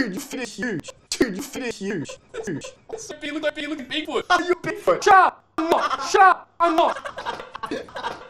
Dude, your feet is huge. Dude, your feet is huge. Huge. Look at Bigfoot. Are you Bigfoot? Shut up! I'm not! Shut up! I'm not!